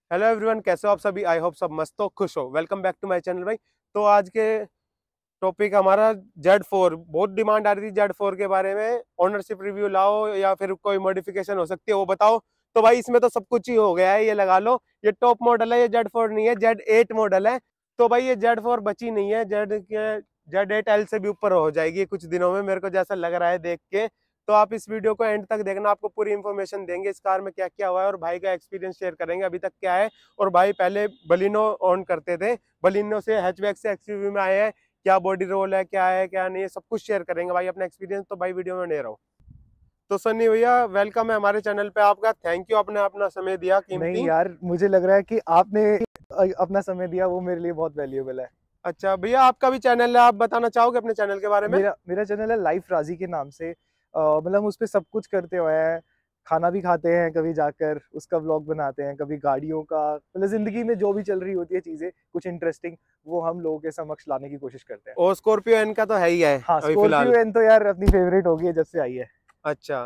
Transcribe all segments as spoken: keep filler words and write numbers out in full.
Hello everyone, कैसे हो आप सभी। आई होप सब मस्त हो, खुश हो। Welcome back to my channel भाई। तो आज के टॉपिक हमारा जेड फोर। बहुत डिमांड आ रही थी जेड फोर के बारे में, ओनरशिप रिव्यू लाओ या फिर कोई मॉडिफिकेशन हो सकती है वो बताओ। तो भाई इसमें तो सब कुछ ही हो गया है, ये लगा लो। ये टॉप मॉडल है, ये जेड फोर नहीं है, जेड एट मॉडल है। तो भाई ये जेड फोर बची नहीं है, जेड के जेड एट एल से भी ऊपर हो जाएगी कुछ दिनों में, मेरे को जैसा लग रहा है देख के। तो आप इस वीडियो को एंड तक देखना, आपको पूरी इन्फॉर्मेशन देंगे इस कार में क्या क्या हुआ है, और भाई का एक्सपीरियंस शेयर करेंगे अभी तक क्या है। और भाई पहले बलिनो ऑन करते थे, बलिनो से हैचबैक से एक्सयूवी में आए हैं, क्या बॉडी रोल है, क्या है क्या नहीं है, सब कुछ शेयर करेंगे भाई अपना एक्सपीरियंस। तो भाई वीडियो में बने रहो। तो सन्नी भैया, वेलकम है हमारे चैनल पे आपका। थैंक यू, आपने अपना समय दिया नहीं कीमती। यार, मुझे लग रहा है कि आपने अ, अपना समय दिया, वो मेरे लिए बहुत वैल्यूएबल है। अच्छा भैया, आपका भी चैनल है, आप बताना चाहोगे अपने चैनल के बारे में। मेरा मेरा चैनल है लाइफ राजी के नाम से। अ, मतलब हम उस पे सब कुछ करते हुए हैं। खाना भी खाते हैं, कभी जाकर उसका व्लॉग बनाते हैं, कभी गाड़ियों का, मतलब जिंदगी में जो भी चल रही होती है चीजें कुछ इंटरेस्टिंग, वो हम लोगों के समक्ष लाने की कोशिश करते हैं। और स्कॉर्पियो एन का तो है ही है हाँ, अभी स्कॉर्पियो फिलहाल। एन तो यार अपनी फेवरेट हो गई है जब से आई है। अच्छा,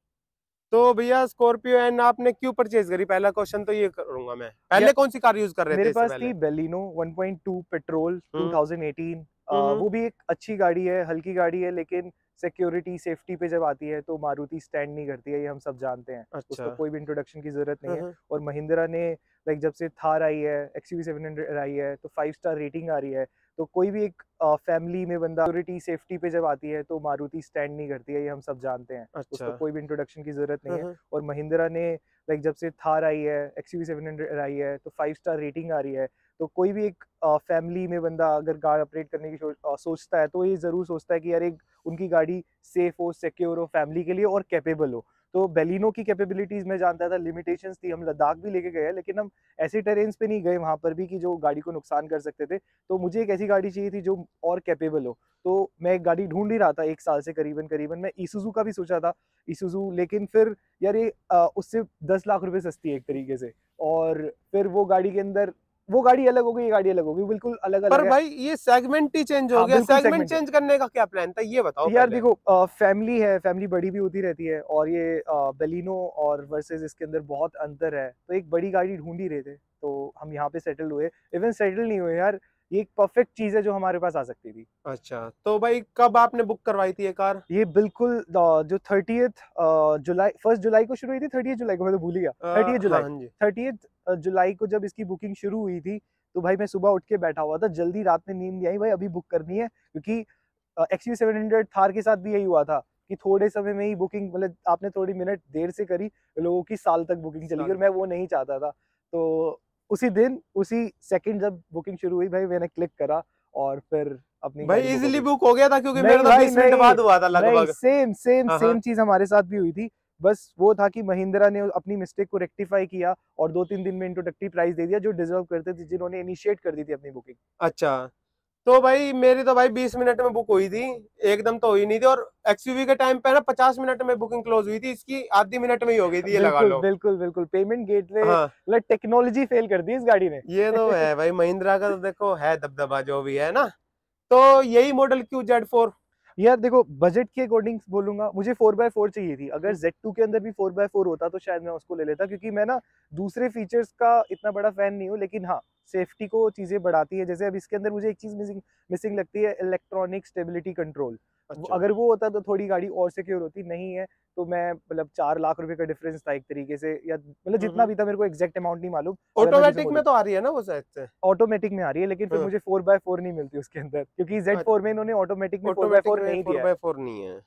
तो भैया स्कॉर्पियो एन आपने क्यों परचेज करी, पहला क्वेश्चन तो ये करूंगा मैं। पहले यार, कौन सी कार यूज कर रहे मेरे थे इससे पास पहले। थी बेलिनो one point two petrol hmm. Two thousand eighteen. Uh, hmm. वो भी एक अच्छी गाड़ी है, हल्की गाड़ी है, लेकिन सिक्योरिटी सेफ्टी पे जब आती है तो मारुति स्टैंड नहीं करती है, ये हम सब जानते हैं। अच्छा। उसका कोई भी इंट्रोडक्शन की जरूरत नहीं है। हम्म। और महिंद्रा ने, लाइक जब से थार आई है, एक्सयूवी सेवन हंड्रेड आई है, तो फाइव स्टार रेटिंग आ रही है। तो कोई भी एक फैमिली में बंदा सिक्योरिटी सेफ्टी पे जब आती है तो मारुति स्टैंड नहीं करती है, ये हम सब जानते हैं। अच्छा। उसका कोई भी इंट्रोडक्शन की जरूरत नहीं है। हम्म। और महिंद्रा ने, लाइक जब से थार आई है, एक्सयूवी सेवन हंड्रेड आई है, तो फाइव स्टार रेटिंग आ रही है। तो कोई भी एक फैमिली में बंदा अगर कार ऑपरेट करने की सोच, अ, सोचता है, तो ये जरूर सोचता है कि यार एक उनकी गाड़ी सेफ हो, सिक्योर हो फैमिली के लिए और कैपेबल हो। तो बेलिनो की कैपेबिलिटीज में जानता था, लिमिटेशंस थी। हम लद्दाख भी लेके गए, लेकिन हम ऐसे टेरेन्स पे नहीं गए वहां पर भी कि जो गाड़ी को नुकसान कर सकते थे। तो मुझे एक ऐसी गाड़ी चाहिए थी जो और कैपेबल हो। तो मैं एक गाड़ी ढूंढ ही रहा था एक साल से करीबन करीबन। मैं ईसुजू का भी सोचा था, ईसुजू, लेकिन फिर यार ये अ, उससे दस लाख रुपए सस्ती है एक तरीके से। और फिर वो गाड़ी के अंदर, वो गाड़ी अलग हो गई, ये गाड़ी अलग हो गई, बिल्कुल अलग पर अलग है। भाई ये सेगमेंट ही चेंज हो हाँ, गया, बिल्कुल सेगमेंट सेगमेंट है। चेंज करने का क्या प्लान था ये बताओ यार पहले। देखो, फैमिली है, फैमिली बड़ी भी होती रहती है, और ये बेलिनो और वर्सेस इसके अंदर बहुत अंतर है। तो एक बड़ी गाड़ी ढूंढ ही रहे थे, तो हम यहाँ पे सेटल हुए। इवन सेटल नहीं हुए यार, ये एक परफेक्ट चीज है जो हमारे पास आ सकती थी। अच्छा, तो भाई कब आपने बुक करवाई थी ये कार। ये बिल्कुल अ, जो थर्टीएथ जुलाई, फर्स्ट जुलाई को शुरू हुई थी, थर्टीएथ जुलाई को, मैं तो भूल ही गया। आ, थर्टीएथ हाँ जुलाई हाँ जी। थर्टीएथ जुलाई को जब इसकी बुकिंग शुरू हुई थी, तो भाई मैं सुबह उठ के बैठा हुआ था, जल्दी रात में नींद नहीं आई भाई, अभी बुक करनी है। क्योंकि एक्सयू सेवन हंड्रेड थार के साथ भी यही हुआ था कि थोड़े समय में ही बुकिंग, मतलब आपने थोड़ी मिनट देर से करी, लोगों की साल तक बुकिंग चली गई, और साल। मैं वो नहीं चाहता था। तो उसी दिन, उसी सेकंड जब बुकिंग शुरू हुई भाई, मैंने क्लिक करा और फिर अपनी भाई गाड़ी बुक हो इजीली गई। बुक हो गया था, क्योंकि मेरा नहीं तो भाई, बीस मिनट नहीं बाद हुआ था नहीं, लगभग। सेम सेम हाँ हाँ। सेम चीज हमारे साथ भी हुई थी। बस वो था कि महिंद्रा ने अपनी मिस्टेक को रेक्टिफाई किया और दो तीन दिन में इंट्रोडक्टरी प्राइस दे दिया, जो डिजर्व करते थे, जिन्होंने इनिशिएट कर दी थी अपनी बुकिंग। अच्छा, तो भाई मेरी तो भाई बीस मिनट में बुक हुई थी, एकदम तो हुई नहीं थी। और एक्सयूवी के टाइम पे ना पचास मिनट में बुकिंग क्लोज हुई थी, इसकी आधी मिनट में ही हो गई थी, ये लगा बिल्कुल लो। बिल्कुल बिल्कुल, पेमेंट गेटवे, हाँ, मतलब टेक्नोलॉजी फेल कर दी इस गाड़ी ने। ये तो है भाई, महिंद्रा का तो देखो है दबदबा जो भी है ना। तो यही मॉडल क्यों जेड फोर। यार देखो, बजट के अकॉर्डिंग बोलूंगा, मुझे फोर बाय फोर चाहिए थी। अगर जेड टू के अंदर भी फोर बाय फोर होता तो शायद मैं उसको ले लेता, क्योंकि मैं ना दूसरे फीचर्स का इतना बड़ा फैन नहीं हूँ, लेकिन हाँ, सेफ्टी को चीजें बढ़ाती है। जैसे अब इसके अंदर मुझे एक चीज मिसिंग मिसिंग लगती है, इलेक्ट्रॉनिक स्टेबिलिटी कंट्रोल। अच्छा। अगर वो होता तो थोड़ी गाड़ी और सिक्योर होती, नहीं है। तो मैं, मतलब चार लाख रुपए का डिफरेंस था एक तरीके से, या मतलब जितना हम्म। भी था, मेरे को एग्जैक्ट अमाउंट नहीं मालूम। अगर मैं दूसरे ऑटोमेटिक में मॉडल, तो आ रही है ना वो शायद से। ऑटोमेटिक में आ रही है, लेकिन फिर हाँ, मुझे फोर बाय फोर नहीं मिलती उसके अंदर, क्योंकि जेड फोर में इन्होंने ऑटोमेटिक में फोर बाय ऑटोमेटिक फोर में नहीं फोर दिया है। बाय फोर नहीं है।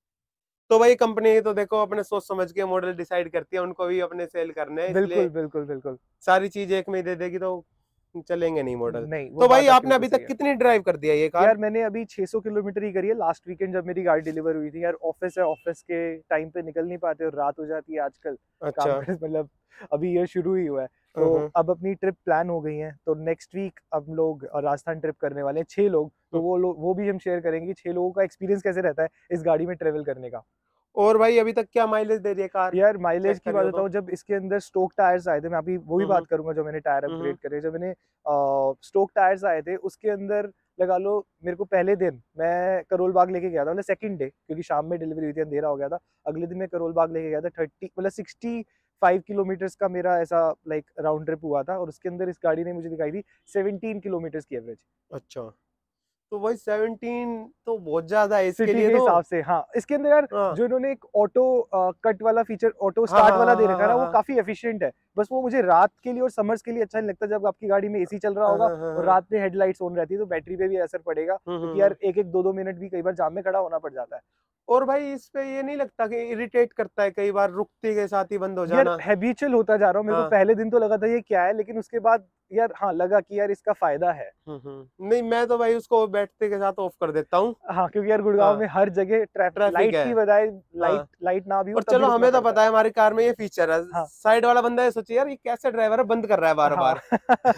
तो भाई कंपनी तो देखो अपने सोच समझ के मॉडल डिसाइड करती है, उनको भी अपने सेल करने हैं, बिल्कुल इसलिए बिल्कुल बिल्कुल। सारी चीज एक में ही दे देगी तो चलेंगे नहीं मॉडल। नहीं, वो तो भाई बात आपकी आपने बिल्कुल अभी सही तक है। कितनी ड्राइव कर दिया ये कार। यार मैंने अभी छह सौ किलोमीटर ही करी है, लास्ट वीकेंड जब मेरी गाड़ी डिलीवर हुई थी। यार ऑफिस है, ऑफिस के टाइम पे निकल नहीं पाते और रात हो जाती है आजकल काम अच्छा। कर, मतलब अभी ईयर शुरू ही हुआ है। तो हम्म। अब अपनी ट्रिप प्लान हो गई है, तो नेक्स्ट वीक अब लोग राजस्थान ट्रिप करने वाले हैं, छह लोग। तो हम्म। वो लोग, वो भी हम शेयर करेंगे छह लोगों का एक्सपीरियंस कैसे रहता है इस गाड़ी में ट्रेवल करने का। और भाई अभी तक क्या माइलेज दे रही है कार, यार माइलेज चेक की करिए बात हो तो। बताऊं, जब इसके अंदर स्टोक टायर्स आए थे, मैं अभी वो भी हम्म। बात करूंगा जो मैंने टायर हम्म। अपग्रेड करे, जब मैंने स्टोक टायर्स आए थे उसके अंदर, लगा लो मेरे को पहले दिन मैं करोल बाग लेके गया था, मतलब सेकंड डे, क्योंकि शाम में डिलीवरी हुई थी, अंधेरा हो गया था। अगले दिन मैं करोल बाग लेके गया था, थर्टी मतलब सिक्सटी फाइव किलोमीटर्स का मेरा ऐसा लाइक राउंड ट्रिप हुआ था, और उसके अंदर इस गाड़ी ने मुझे दिखाई थी सेवनटीन किलोमीटर्स की एवरेज। अच्छा, तो वही सेवनटीन तो बहुत ज्यादा है इसके सिटी लिए के तो। हिसाब से। हाँ, इसके अंदर यार हाँ जो इन्होंने एक ऑटो कट वाला फीचर, ऑटो हाँ स्टार्ट हाँ वाला हाँ दे हाँ रखा है ना, हाँ वो हाँ काफी एफिशिएंट है। बस वो मुझे रात के लिए और समर्स के लिए अच्छा नहीं लगता, जब आपकी गाड़ी में एसी चल रहा हाँ होगा हाँ हाँ और हाँ। रात में हेडलाइट्स ऑन रहती है तो बैटरी पे भी असर पड़ेगा, हम्म हम्म क्योंकि हम्म। यार एक एक दो दो मिनट भी कई बार जाम में खड़ा होना पड़ जाता है। और भाई इस पे ये नहीं लगता कि इरिटेट करता है, कई बार रुकते के साथ ही बंद हो यार जाना? हैबिचुअल होता जा रहा हूँ, मेरे को हाँ। पहले दिन तो लगा था ये क्या है, लेकिन उसके बाद यार हाँ लगा कि यार इसका फायदा है। हम्म हम्म। नहीं, मैं तो भाई उसको बैठते के साथ ऑफ कर देता हूँ। हाँ, क्योंकि यार गुड़गांव हाँ, में हर जगह ट्रैफिक, ट्रैफिक लाइट है। की बजाय लाइट हाँ, लाइट ना भी हो और तब भी चलो रुकना हमें तो पड़ता पता है। है हमारी कार में ये फीचर है, हाँ साइड वाला बंदा ये सोचे यार ये कैसे ड्राइवर है, बंद कर रहा है बार हाँ बार।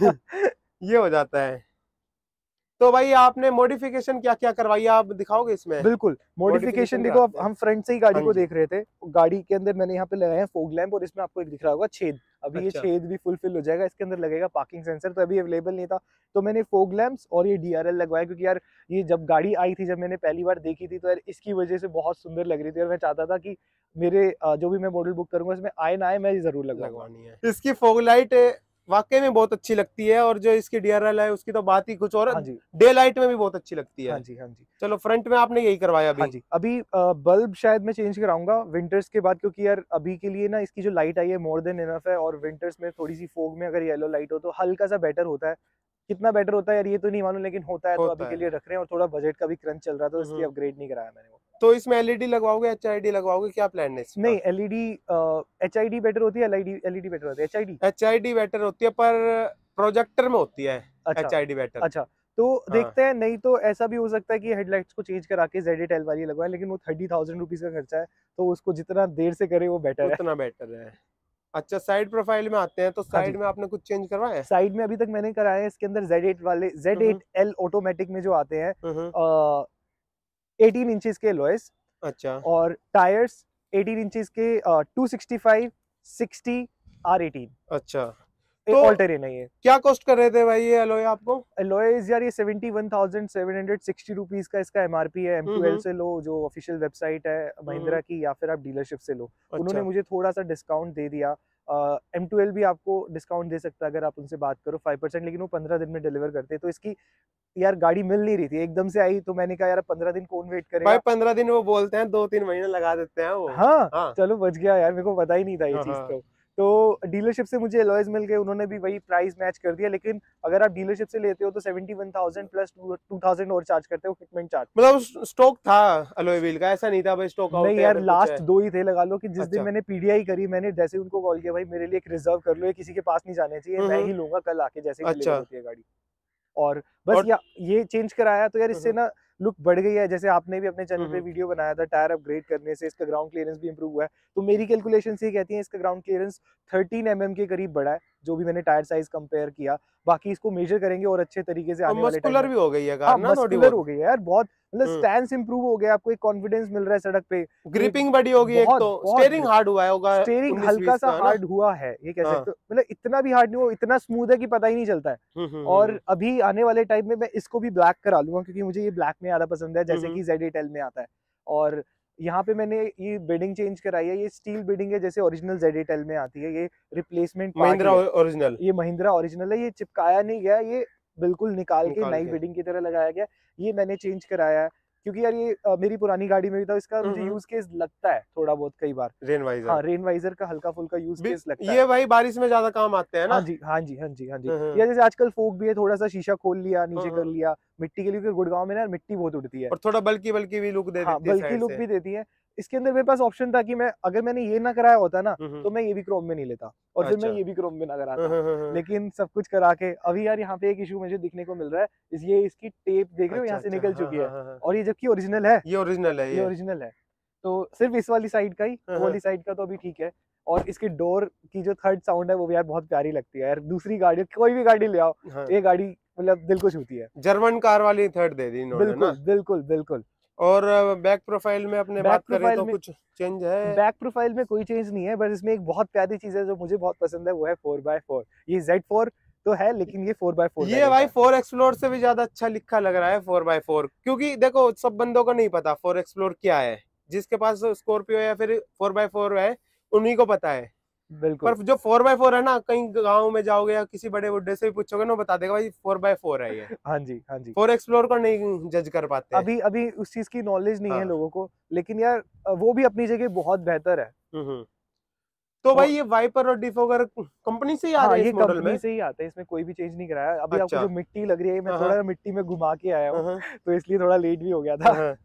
ये हो जाता है। तो भाई आपने मॉडिफिकेशन क्या क्या करवाई है, आप दिखाओगे इसमें? बिल्कुल, मॉडिफिकेशन मॉडिफिकेशन पे देखो, अब आते हैं। हम फ्रंट से ही गाड़ी हाँ को जी। देख रहे थे। गाड़ी के अंदर मैंने यहाँ पे लगाए हैं फॉग लैंप, और इसमें आपको एक दिख रहा होगा छेद। अभी ये अच्छा। छेद भी फुलफिल हो जाएगा, इसके अंदर लगेगा पार्किंग सेंसर, तो अभी अवेलेबल नहीं था, तो मैंने फॉग लैंप्स और ये डीआरएल लगवाया, क्योंकि यार ये जब गाड़ी आई थी, जब मैंने पहली बार देखी थी, तो यार इसकी वजह से बहुत सुंदर लग रही थी, और मैं चाहता था कि मेरे अ, जो भी मैं मॉडल बुक करूंगा इसमें आए ना आए, मैं ये जरूर लगवाऊंगा। लगवानी है इसकी फॉग लाइट, वाकई में बहुत अच्छी लगती है, और जो इसकी डीआरएल है उसकी तो बात ही कुछ और हाँ है, जी डे लाइट में भी बहुत अच्छी लगती हाँ है। जी हाँ जी चलो फ्रंट में आपने यही करवाया हाँ अभी? जी। अभी बल्ब शायद मैं चेंज कराऊंगा विंटर्स के बाद, क्योंकि यार अभी के लिए ना इसकी जो लाइट आई है मोर देन इनफ है, और विंटर्स में थोड़ी सी फोग में अगर येलो लाइट हो तो हल्का सा बेटर होता है। कितना बेटर होता है यार ये तो नहीं मालूम, लेकिन होता है, तो अभी होता के है। लिए रख रहे हैं, और थोड़ा बजट का भी क्रंच चल रहा था, तो इसलिए हम्म। अपग्रेड नहीं कराया मैंने वो। तो इसमें एलईडी लगवाओगे, एचआईडी लगवाओगे, क्या प्लान है इसका? नहीं, एलईडी एचआईडी बेटर होती है, एलईडी एलईडी बेटर होती है, एचआईडी। एचआईडी बेटर होती है, पर प्रोजेक्टर में होती है अच्छा एचआईडी बेटर। अच्छा, तो हाँ, देखते हैं, नहीं तो ऐसा भी हो सकता है कि हेडलाइट्स को चेंज करा के जेड एल वाली लगवाए, लेकिन वो थर्टी थाउजेंड रुपीज का खर्चा है, तो उसको जितना देर से करे वो बेटर है। उतना बेटर है। अच्छा, साइड प्रोफाइल में आते हैं, तो हाँ साइड जी, में आपने कुछ चेंज करवाया है? साइड में अभी तक मैंने कराया है, इसके अंदर जेड एट वाले Z hmm eight L automatic में जो आते हैं हम्म। एटीन इंचेस के लॉयस, अच्छा और टायर्स एटीन इंचेस के two sixty five sixty R eighteen, अच्छा। तो ऑल टेरेन है ये। क्या कॉस्ट कर रहे थे भाई ये अलॉय आपको? लॉयस यार ये seventy one thousand seven hundred sixty rupees का इसका एमआरपी है। एम टू एल हम्म से लो, जो ऑफिशियल वेबसाइट है महिंद्रा की, या फिर आप डीलरशिप से लो, उन्होंने अच्छा। मुझे थोड़ा सा डिस्काउंट दे दिया। एम टू एल भी आपको डिस्काउंट दे सकता है अगर आप उनसे बात करो फाइव परसेंट, लेकिन वो पंद्रह दिन में डिलीवर करते हैं, तो इसकी यार गाड़ी मिल नहीं रही थी, एकदम से आई, तो मैंने कहा यार पंद्रह दिन कौन वेट भाई करेगा। पंद्रह दिन वो बोलते हैं, दो तीन महीने लगा देते हैं वो। हाँ, हाँ चलो बच गया यार, मेरे को पता ही नहीं था ये हाँ चीज। हाँ। तो तो डीलरशिप से मुझे अलॉयज मिल गए, उन्होंने भी वही प्राइस मैच कर दिया, लेकिन अगर आप डीलरशिप से लेते हो तो seventy one thousand plus two thousand और चार्ज करते हो, फिटमेंट चार्ज। मतलब स्टॉक था अलॉय व्हील का, ऐसा नहीं था भाई स्टॉक आउट नहीं है या यार, फिर कुछ है? लास्ट दो ही थे, लगा लो कि जिस दिन अच्छा। मैंने पीडीआई करी, मैंने जैसे उनको कॉल किया, भाई मेरे लिए एक रिजर्व कर लो, ये किसी के पास नहीं जाने चाहिए, मैं हम्म। ही लूंगा कल आके जैसे ही डिलीवर अच्छा। होती है गाड़ी। और बस और या ये चेंज कराया, तो यार इससे हम्म ना लुक बढ़ गई है। जैसे आपने भी अपने चैनल पे हम्म। वीडियो बनाया था, टायर अपग्रेड करने से इसका ग्राउंड क्लियरेंस भी इंप्रूव हुआ है, तो मेरी कैलकुलेशन से ये कहती है इसका ground clearance thirteen m m के करीब बढ़ा है, जो भी मैंने टायर साइज कंपेयर किया। बाकी इसको मेजर करेंगे और अच्छे तरीके से और आने वाले टाइम मस्कुलर में। भी हो गई है हाँ, कार ना थोड़ी मस्कुलर बहुत। हो गई है यार बहुत, मतलब हम्म। स्टैंस इंप्रूव हो गया, आपको एक कॉन्फिडेंस मिल रहा है सड़क पे। ग्रिपिंग बड़ी होगी एक बहुत तो, बहुत स्टीयरिंग हार्ड हुआ होगा स्टीयरिंग उन्नीस हल्का बीस सा का, है ना? हार्ड हुआ है, ये कह हाँ। सकते हो, मतलब इतना भी हार्ड नहीं हुआ, इतना स्मूथ है कि पता ही नहीं चलता है। हम्म हम्म और हम्म अभी आने वाले टाइम में मैं इसको भी ब्लैक करा लूंगा, क्योंकि मुझे ये ब्लैक में ज्यादा पसंद है, जैसे हम्म। कि जेड एट एल में आता है। और यहाँ पे मैंने ये बिडिंग चेंज कराई है, ये स्टील बिडिंग है जैसे ओरिजिनल जेड एट एल में आती है, ये रिप्लेसमेंट पार्ट महिंद्रा है, ओरिजिनल ये महिंद्रा ओरिजिनल है, ये चिपकाया नहीं गया, ये बिल्कुल निकाल के निकाल नई के। बिडिंग की तरह लगाया गया। ये मैंने चेंज कराया है, क्योंकि यार ये अ, मेरी पुरानी गाड़ी में भी था, इसका मुझे हम्म। यूज केस लगता है थोड़ा बहुत कई बार। रेन हाँ, वाइजर रेन वाइजर का हल्का फुल्का यूज भी, केस लगता है। ये भाई बारिश में ज्यादा काम आते हैं हाँ ना? जी हाँ जी हाँ जी हाँ जी। हम्म या जैसे आजकल फोक भी है, थोड़ा सा शीशा खोल लिया, नीचे कर हम्म। लिया मिट्टी के लिए, क्योंकि गुड़गांव में ना मिट्टी बहुत उड़ती है। और थोड़ा बल्कि बल्कि भी लुक दे हाँ, देती है बल्कि साइड लुक से। भी देती है। इसके अंदर मेरे पास ऑप्शन था कि मैं, अगर मैंने ये ना कराया होता ना, हम्म। तो मैं ये भी क्रोम में नहीं लेता, और फिर मैं अच्छा। ये भी क्रोम में ना कराता। हम्म। लेकिन सब कुछ करा के अभी यार यहाँ पे एक इशू मुझे दिखने को मिल रहा है, इस ये इसकी टेप देख रहे हो अच्छा यहाँ से अच्छा, निकल हाँ चुकी हाँ है, हाँ हाँ। और ये जबकि ओरिजिनल है, ये ओरिजिनल है ये ये। ओरिजिनल है। तो सिर्फ इस वाली साइड का ही, हाँ, वो वाली साइड का तो अभी ठीक है। और इसकी डोर की जो थर्ड साउंड है वो भी यार बहुत प्यारी लगती है यार, दूसरी गाड़ी, कोई भी गाड़ी ले आओ, हाँ। ये गाड़ी मतलब दिल को छूती है। जर्मन कार वाली थर्ड दे दी इन्होंने ना। बिल्कुल बिल्कुल बिल्कुल। और बैक प्रोफाइल में अपने बैक बात करें प्रोफाइल तो में कुछ चेंज है? बैक प्रोफाइल में कोई चेंज नहीं है, बस इसमें एक बहुत प्यारी चीज है जो मुझे बहुत पसंद है, वो है फोर बाय फोर। ये जेड फोर तो है, लेकिन ये फोर बाय फोर ये भाई फोर एक्सप्लोर से भी ज्यादा अच्छा लिखा लग रहा है फोर बाय फोर, क्योंकि देखो सब बंदों को नहीं पता फोर एक्सप्लोर क्या है, जिसके पास स्कॉर्पियो या फिर फोर बाय फोर है उन्हीं को पता है। बिल्कुल। पर जो फोर बाय फोर है ना, कहीं गाँव में जाओगे या किसी बड़े बुड्ढे से भी पूछोगे ना, बता देगा भाई फोर बाय फोर है ये। हाँ जी, हाँ जी। फोर एक्सप्लोर को नहीं जज कर पाते। अभी अभी उस चीज की नॉलेज नहीं है हाँ। लोगों को, लेकिन यार वो भी अपनी जगह बहुत बेहतर है। हम्म। तो और भाई ये वाइपर और डिफोगर कंपनी से ही आ हाँ, रहे हैं ये इस मॉडल कंपनी में? से ही आता है, इसमें कोई भी चेंज नहीं कराया। अभी आपको अच्छा। जो मिट्टी लग रही है, मैं हाँ थोड़ा हाँ मिट्टी में घुमा के आया हूँ, हाँ तो इसलिए थोड़ा लेट भी हो गया हाँ था। हाँ।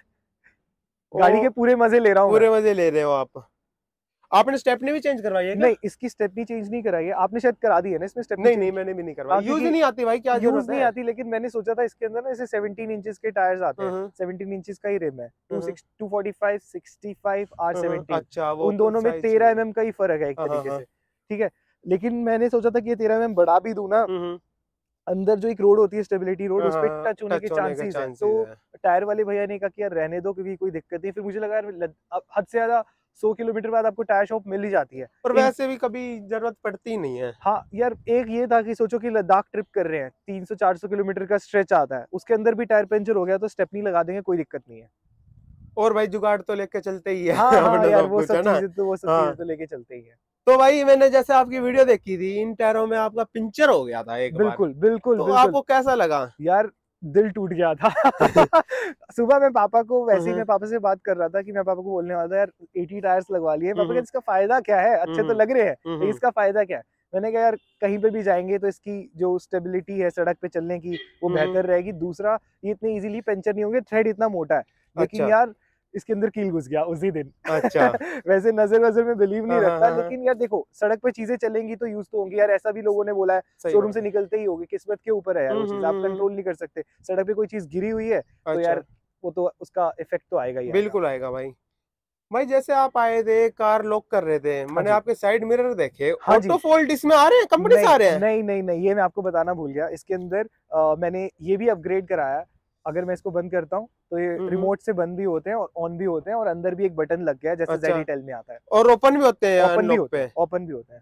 गाड़ी ओ, के पूरे मजे ले रहा हूँ मैं। पूरे मजे ले रहे हो आप। आपने स्टेपनी भी चेंज करवाई है क्या? नहीं, इसकी स्टेपनी चेंज नहीं कराई है। आपने शायद करा दी है ना इसमें स्टेपनी नहीं चेंज? नहीं, मैंने भी नहीं करवाई। हाँ, यूज क्योंकि नहीं आती भाई, क्या यूज जरूरत नहीं है? आती, लेकिन मैंने सोचा था इसके अंदर ना ऐसे सेवनटीन इंचेस के टायर्स आते हैं, हम्म सेवनटीन इंचेस का ही रिम है, two hmm six two forty five sixty five R hmm. Seventeen, अच्छा, वो उन दोनों में साइज तेरह चाहिए। एम एम का ही फर्क है एक हाँ हाँ तरीके हाँ। से, ठीक है। लेकिन मैंने सोचा था कि ये तेरह एम एम बढ़ा भी दूं ना, हम्म। अंदर जो एक रोड होती है स्टेबिलिटी रोड, हाँ उस पे हाँ, टच होने के टच होने के चांसेस है। तो चांसेस है। टायर वाले भैया ने कहा कि यार रहने दो, क्योंकि कोई दिक्कत नहीं। फिर मुझे लगा यार लद- अब हद से ज्यादा सौ किलोमीटर बाद आपको टायर शॉप मिल ही जाती है। और इन वैसे भी कभी जरूरत पड़ती नहीं है। हाँ यार, एक ये था कि सोचो कि लद्दाख ट्रिप कर रहे हैं, तीन सौ चार सौ किलोमीटर का स्ट्रेच आता है, उसके अंदर भी टायर पंचर हो गया तो स्टेपनी लगा देंगे, कोई दिक्कत नहीं है। और भाई जुगाड़ तो लेके चलते ही है। हाँ हाँ अपने यार, सब वो कुछ सब है ना। चीजें तो वो सब चीजें हाँ। तो लेके चलते ही है। तो भाई मैंने जैसे आपकी वीडियो देखी थी, इन टायरों में आपका पंचर हो गया था एक बार, बिल्कुल बिल्कुल तो बिल्कुल आपको कैसा लगा? यार, दिल टूट गया था। सुबह मैं पापा को वैसे ही, हम्म मैं पापा से बात कर रहा था कि मैं पापा को बोलने वाला था यार अस्सी टायर्स लगवा लिए। पापा कहते हम्म इसका फायदा क्या है, अच्छे तो हम्म लग रहे हैं, लेकिन हम्म। इसका फायदा क्या है? मैंने कहा यार कहीं पे भी जाएंगे तो इसकी जो स्टेबिलिटी है सड़क पे चलने की, वो हम्म। बेहतर रहेगी। दूसरा, ये इतने इजीली पंचर नहीं होंगे, थ्रेड इतना मोटा है। लेकिन अच्छा यार इसके अंदर कील घुस गया उसी दिन। अच्छा। वैसे नजर वजर में बिलीव नहीं हाँ हाँ रखता, हाँ हाँ, लेकिन यार देखो सड़क पे चीजें चलेंगी तो यूज तो होंगी यार, ऐसा भी लोगों ने बोला है। सही शोरूम से बात है। निकलते ही होगी, किस्मत के ऊपर है यार, हम्म वो चीज आप हम्म हम्म। कंट्रोल नहीं कर सकते। सड़क पे कोई चीज गिरी हुई है तो अच्छा, यार वो तो उसका इफेक्ट तो आएगा ही आएगा। बिल्कुल आएगा भाई। भाई जैसे आप आए थे, कार लॉक कर रहे थे, हाँ मैंने जी, आपके साइड मिरर देखे, हाँ जी। ऑटो फोल्ड इसमें आ रहे हैं, कंपनी से नहीं आ रहे हैं? नहीं नहीं नहीं, ये मैं आपको बताना भूल गया। इसके अंदर अ, मैंने ये भी अपग्रेड कराया। अगर मैं इसको बंद करता हूँ तो ये हम्म हम्म। रिमोट से बंद भी होते हैं और ऑन भी होते हैं, और अंदर भी एक बटन लग गया है जैसे अच्छा, ज़ेड एट एल में आता है। और ओपन भी होते हैं ओपन भी अनलॉक होते पे? हैं, ओपन भी होते हैं।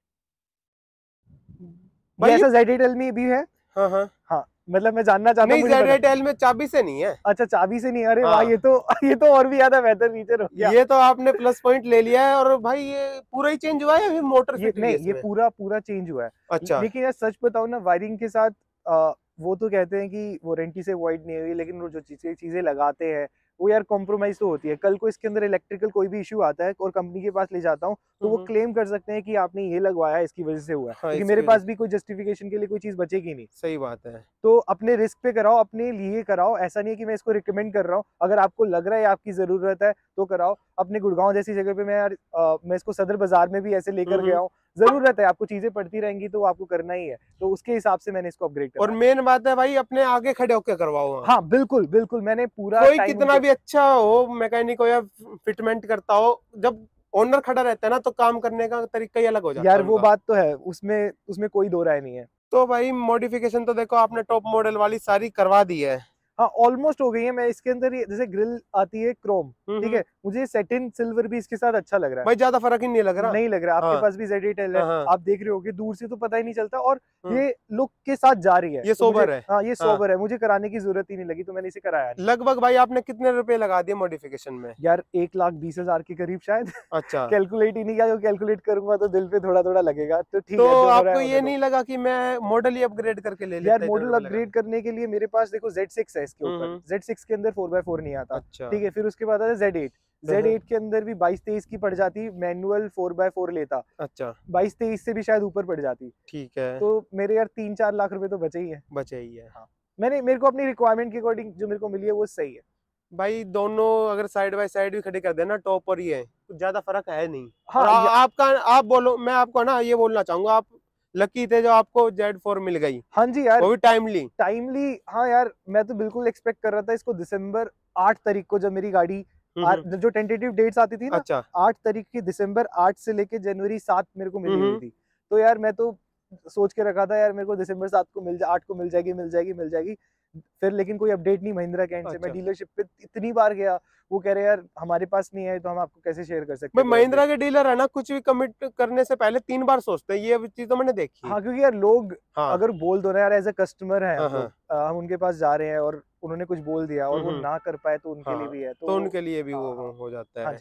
ये भाई ये, ऐसा ज़ेड एट एल में भी है। हाँ हाँ। हाँ, मतलब मैं जानना चाहता हूँ, नहीं, मुझे जेड पता। एट एल में चाबी से नहीं है। अच्छा, चाबी से नहीं? अरे वाह, हाँ, ये तो ये तो और भी ज्यादा बेहतर फीचर हो गया। ये तो आपने प्लस पॉइंट ले लिया है। और भाई ये पूरा ही चेंज हुआ है, अभी मोटर ये फिट हुई है नहीं, ये इसमें? पूरा पूरा चेंज हुआ है। अच्छा। लेकिन यार सच बताऊं ना, वायरिंग के साथ आ, वो तो कहते हैं कि वारंटी से वॉइड नहीं हुई, लेकिन वो जो चीजें चीजें लगाते हैं वो यार कॉम्प्रोमाइज तो होती है। कल को इसके अंदर इलेक्ट्रिकल कोई भी इशू आता है और कंपनी के पास ले जाता हूँ, तो वो हम्म, क्लेम कर सकते हैं कि आपने ये लगवाया, इसकी वजह से हुआ है, हाँ, क्योंकि इसकी मेरे वजह पास से। भी कोई जस्टिफिकेशन के लिए कोई चीज बचेगी नहीं। सही बात है। तो अपने रिस्क पे कराओ, अपने लिए कराओ। ऐसा नहीं है कि मैं इसको रिकमेंड कर रहा हूँ, अगर आपको लग रहा है आपकी जरूरत है तो कराओ। अपने गुड़गांव जैसी जगह पे मैं यार अ, मैं इसको सदर बाजार में भी ऐसे लेकर हम्म। गया हूँ। जरूरत है, आपको चीजें पड़ती रहेंगी तो आपको करना ही है, तो उसके हिसाब से मैंने इसको अपग्रेड और करवाया। मेन बात है भाई, अपने आगे खड़े होकर करवाओ वहाँ। हाँ बिल्कुल बिल्कुल, मैंने पूरा कोई टाइम कितना उनके। भी अच्छा हो मैकेनिक हो या फिटमेंट करता हो, जब ओनर खड़ा रहता है ना, तो काम करने का तरीका ही अलग हो जाता यार है वो उनका। बात तो है, उसमें उसमें कोई दो राय नहीं है। तो भाई मॉडिफिकेशन तो देखो आपने टॉप मॉडल वाली सारी करवा दी है। हाँ, ऑलमोस्ट हो गई है। मैं इसके अंदर ये जैसे ग्रिल आती है क्रोम, हम्म ठीक हम्म। है, मुझे सेटिन सिल्वर भी इसके साथ अच्छा लग रहा है। भाई ज्यादा फर्क ही नहीं लग रहा। नहीं लग रहा। आपके हाँ पास भी ज़ेड एट एल है, हाँ हाँ। आप देख रहे होगे दूर से तो पता ही नहीं चलता, और हम्म, ये लुक के साथ जा रही है, ये तो मुझे सोबर है। हाँ ये हाँ, सोबर है, मुझे कराने की जरूरत ही नहीं लगी, तो मैंने इसे कराया नहीं। लगभग भाई आपने कितने रुपए लगा दिए मॉडिफिकेशन में? यार एक लाख बीस हजार के करीब शायद। अच्छा। कैलकुलेट ही नहीं किया, जो कैलकुलेट करूंगा तो दिल पे थोड़ा थोड़ा लगेगा। तो ठीक तो है, जो हो रहा आपको है होने ये दो। नहीं लगा कि मैं मॉडल ही अपग्रेड करके ले यार लेता इतने मॉडल रुपए लगा अपग्रेड के? करने के लिए मेरे पास देखो ज़ेड सिक्स है इसके हम्म ऊपर, हम्म। ज़ेड सिक्स के अंदर फोर बाय फोर नहीं आता, अच्छा। ठीक है। फिर उसके बाद आता Z eight, Z hmm, eight के अंदर भी बाईस तेईस की पड़ जाती, मैनुअल फोर बाय फोर लेता, अच्छा, बाईस तेईस से भी शायद ऊपर पड़ जाती। ठीक है। तो मेरे यार तीन चार लाख रुपए तो बचे ही है। बचे ही है। हाँ, मैंने मेरे को अपनी रिक्वायरमेंट के अकॉर्डिंग जो मेरे को मिली है वो सही है। भाई दोनों अगर साइड बाय साइड भी खड़े कर देना, टॉप और ये, कुछ ज्यादा फर्क है नहीं। हाँ और आ, या, आपका आप बोलो, मैं आपको ना ये बोलना चाहूंगा, आप लकी थे जो आपको जेड फोर मिल गई, हाँ जी यार, वो भी टाइमली। टाइमली। हाँ यार, मैं तो बिल्कुल एक्सपेक्ट कर रहा था इसको दिसंबर आठ तारीख को, जब मेरी गाड़ी आ, हम्म। जो टेंटेटिव डेट्स आती थी ना, अच्छा। आठ तारीख की, दिसंबर आठ से लेके जनवरी सात मेरे को मिली हुई हम्म। थी। तो यार मैं तो सोच के रखा था यार मेरे को दिसंबर सात को मिल जा आठ को मिल जाएगी मिल जाएगी मिल जाएगी। फिर लेकिन कोई अपडेट नहीं महिंद्रा के एंड से। मैं अच्छा, डीलरशिप पे इतनी बार गया, वो कह रहे यार हमारे पास नहीं है, तो हम आपको कैसे शेयर कर सकते भाई हैं कोई महिंद्रा अपडेट। के डीलर है ना, कुछ भी कमिट करने से पहले तीन बार सोचते हैं, ये चीज तो मैंने देखी। हाँ, क्योंकि यार लोग हाँ अगर बोल दो ना यार, एज अ कस्टमर है हाँ हम हाँ। लोग, अ, हम उनके पास जा रहे हैं और उन्होंने कुछ बोल दिया और वो हम्म। ना कर पाए, तो उनके लिए हाँ, भी है। तो तो उनके लिए भी हाँ वो हाँ हो जाता हाँ है। जी।